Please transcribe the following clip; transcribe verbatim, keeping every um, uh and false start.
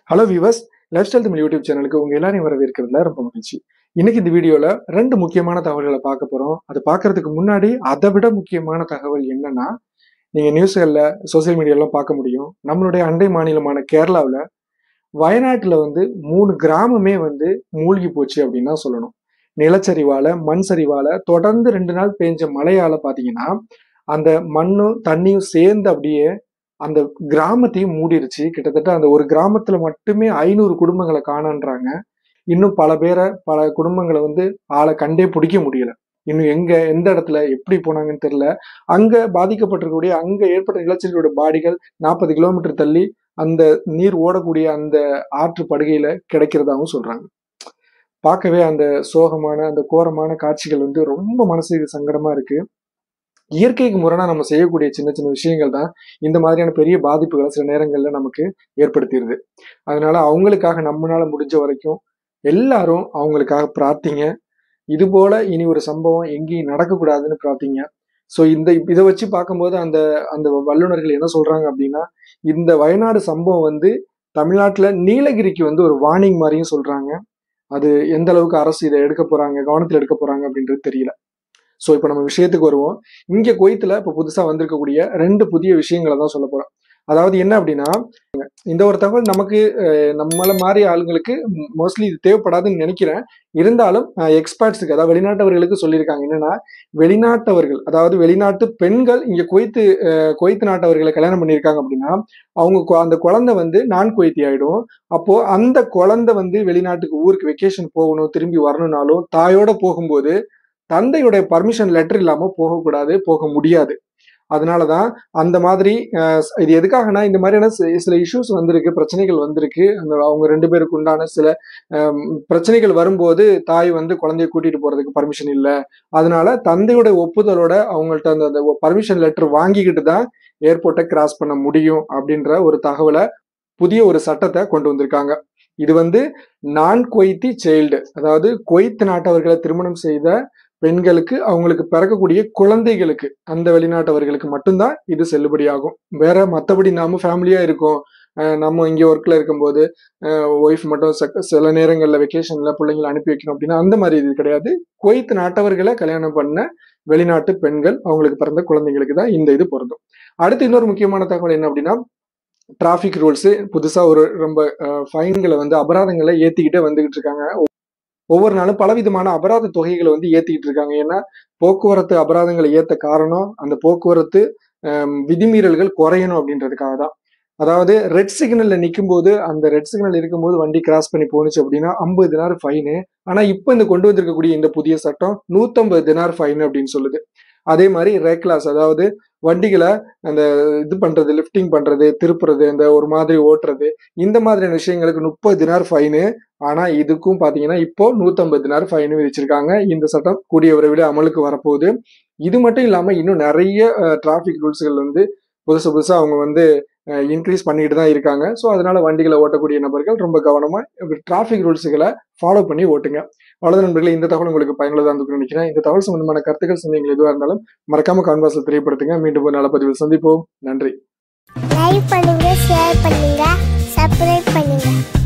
Hello viewers, life style Tamil YouTube சேனலுக்கு உங்க எல்லாரையும் வரவேற்கிறதுல ரொம்ப மகிழ்ச்சி. இன்னைக்கு இந்த வீடியோல ரெண்டு முக்கியமான தகவல்களை பார்க்க போறோம். அது பார்க்கறதுக்கு முன்னாடி அதை விட முக்கியமான தகவல் என்னன்னா, நீங்க நியூஸ்கள்ல சோசியல் மீடியாலாம் பார்க்க முடியும். நம்மளுடைய அண்டை மாநிலமான கேரளாவில் வயநாட்டுல வந்து மூணு கிராமமே வந்து மூழ்கி போச்சு அப்படின்னு தான் சொல்லணும். நிலச்சரிவால மண் சரிவால தொடர்ந்து ரெண்டு நாள் பெஞ்ச மழையால பாத்தீங்கன்னா அந்த மண்ணும் தண்ணியும் சேர்ந்து அப்படியே அந்த கிராமத்தையும் மூடிருச்சு. கிட்டத்தட்ட அந்த ஒரு கிராமத்துல மட்டுமே ஐநூறு குடும்பங்களை காணன்றாங்க. இன்னும் பல பேரை பல குடும்பங்களை வந்து ஆளை கண்டே பிடிக்க முடியல. இன்னும் எங்க எந்த இடத்துல எப்படி போனாங்கன்னு தெரியல. அங்க பாதிக்கப்பட்டிருக்கக்கூடிய அங்க ஏற்பட்ட நிலச்சரிவோட பாடிகள் நாற்பது கிலோமீட்டர் தள்ளி அந்த நீர் ஓடக்கூடிய அந்த ஆற்று படுகையில கிடைக்கிறதாவும் சொல்றாங்க. பார்க்கவே அந்த சோகமான அந்த கோரமான காட்சிகள் வந்து ரொம்ப மனசுக்கு சங்கடமா இருக்கு. இயற்கைக்கு முரணா நம்ம செய்யக்கூடிய சின்ன சின்ன விஷயங்கள் தான் இந்த மாதிரியான பெரிய பாதிப்புகளை சில நேரங்கள்ல நமக்கு ஏற்படுத்திடுது. அதனால அவங்களுக்காக நம்மளால முடிஞ்ச வரைக்கும் எல்லாரும் அவங்களுக்காக பிரார்த்திங்க. இது போல இனி ஒரு சம்பவம் எங்கேயும் நடக்கக்கூடாதுன்னு பிரார்த்திங்க. ஸோ இந்த இதை வச்சு பார்க்கும்போது அந்த அந்த வல்லுநர்கள் என்ன சொல்றாங்க அப்படின்னா, இந்த வயநாடு சம்பவம் வந்து தமிழ்நாட்டுல நீலகிரிக்கு வந்து ஒரு வார்னிங் மாதிரியும் சொல்றாங்க. அது எந்த அளவுக்கு அரசு இதை எடுக்க போறாங்க, கவனத்தில் எடுக்க போறாங்க அப்படின்றது தெரியல. ஸோ இப்போ நம்ம விஷயத்துக்கு வருவோம். இங்க குவைத்துல இப்போ புதுசா வந்திருக்கக்கூடிய ரெண்டு புதிய விஷயங்களை தான் சொல்ல போறோம். அதாவது என்ன அப்படின்னா, இந்த ஒரு தகவல் நமக்கு நம்மள மாதிரி ஆளுங்களுக்கு மோஸ்ட்லி இது தேவைப்படாதுன்னு நினைக்கிறேன். இருந்தாலும் எக்ஸ்பர்ட்ஸுக்கு, அதாவது வெளிநாட்டவர்களுக்கு சொல்லியிருக்காங்க. என்னன்னா, வெளிநாட்டவர்கள் அதாவது வெளிநாட்டு பெண்கள் இங்க குவைத்து குவைத்து நாட்டவர்களை கல்யாணம் பண்ணியிருக்காங்க அப்படின்னா அவங்க அந்த குழந்தை வந்து நான் குவைத்தி ஆயிடும். அப்போ அந்த குழந்தை வந்து வெளிநாட்டுக்கு ஊருக்கு வெக்கேஷன் போகணும், திரும்பி வரணும்னாலும் தாயோட போகும்போது தந்தையுடைய பர்மிஷன் லெட்டர் இல்லாம போகக்கூடாது, போக முடியாது. அதனாலதான் அந்த மாதிரி இது எதுக்காகனா, இந்த மாதிரியான சில இஷ்யூஸ் வந்திருக்கு, பிரச்சனைகள் வந்திருக்கு. அந்த அவங்க ரெண்டு பேருக்கு உண்டான சில பிரச்சனைகள் வரும்போது தாய் வந்து குழந்தைய கூட்டிட்டு போறதுக்கு பர்மிஷன் இல்லை. அதனால தந்தையோட ஒப்புதலோட அவங்கள்ட்ட அந்த பர்மிஷன் லெட்டர் வாங்கிக்கிட்டு தான் ஏர்போர்ட்டை கிராஸ் பண்ண முடியும் அப்படின்ற ஒரு தகவலை, புதிய ஒரு சட்டத்தை கொண்டு வந்திருக்காங்க. இது வந்து நான் குவைத்தி சைல்டு, அதாவது குவைத் நாட்டவர்களை திருமணம் செய்த பெண்களுக்கு, அவங்களுக்கு பிறக்கக்கூடிய குழந்தைகளுக்கு, அந்த வெளிநாட்டவர்களுக்கு மட்டும்தான் இது செல்லுபடியாகும். வேற மற்றபடி நாம ஃபேமிலியா இருக்கோம், நம்ம இங்க ஒர்க்ல இருக்கும்போது ஒய்ஃப் மட்டும் சில நேரங்கள்ல வெக்கேஷன்ல பிள்ளைங்களை அனுப்பி வைக்கணும் அப்படின்னா அந்த மாதிரி இது கிடையாது. குவைத் நாட்டவர்களை கல்யாணம் பண்ண வெளிநாட்டு பெண்கள், அவங்களுக்கு பிறந்த குழந்தைங்களுக்கு தான் இந்த இது பொருந்தும். அடுத்து இன்னொரு முக்கியமான தகவல் என்ன அப்படின்னா, டிராபிக் ரூல்ஸ் புதுசா ஒரு ரொம்ப ஃபைன்களை வந்து அபராதங்களை ஏத்திக்கிட்டே வந்துகிட்டு இருக்காங்க. ஒவ்வொரு நாளும் பலவிதமான அபராத தொகைகளை வந்து ஏத்திக்கிட்டு இருக்காங்க. ஏன்னா போக்குவரத்து அபராதங்களை ஏத்த காரணம் அந்த போக்குவரத்து விதிமீறல்கள் குறையணும் அப்படின்றதுக்காக தான். அதாவது ரெட் சிக்னல்ல நிற்கும் போது, அந்த ரெட் சிக்னல் இருக்கும்போது வண்டி கிராஸ் பண்ணி போனுச்சு அப்படின்னா ஐம்பது தினார் ஃபைனு. ஆனா இப்ப இந்த கொண்டு வந்திருக்கக்கூடிய இந்த புதிய சட்டம் நூத்தி ஐம்பது தினார் ஃபைன் அப்படின்னு சொல்லுது. அதே மாதிரி ரேக்லாஸ், அதாவது வண்டிகளை அந்த இது பண்றது, லிப்டிங் பண்றது, திருப்புறது, அந்த ஒரு மாதிரி ஓட்டுறது, இந்த மாதிரியான விஷயங்களுக்கு முப்பது தினார் ஃபைனு. ஆனா இதுக்கும் பாத்தீங்கன்னா இப்போ நூத்தி ஐம்பது தினார் ஃபைன் விதிச்சிருக்காங்க. இந்த சட்டம் கூடிய விரைவில் அமலுக்கு வரப்போகுது. இது மட்டும் இல்லாம இன்னும் நிறைய டிராபிக் ரூல்ஸ்கள் வந்து புதுசு புதுசா அவங்க வந்து இன்க்ரீஸ் பண்ணிட்டு தான் இருக்காங்க. ஸோ அதனால வண்டிகளை ஓட்டக்கூடிய நபர்கள் ரொம்ப கவனமா டிராபிக் ரூல்ஸுகளை ஃபாலோ பண்ணி ஓட்டுங்க. அவ்வளவு நண்பர்களே, இந்த தகவல் உங்களுக்கு பயனுள்ளதா இருக்குன்னு நினைக்கிறேன். இந்த தகவல் சம்பந்தமான கருத்துக்கள் சந்தேகங்கள் எதுவாக இருந்தாலும் மறக்காம கான்வாஸில் தெரியப்படுத்துங்க. மீண்டும் ஒரு நல்ல பதிவில் சந்திப்போம். நன்றி. லைக் பண்ணுங்க, ஷேர் பண்ணுங்க, சப்ஸ்கிரைப் பண்ணுங்க.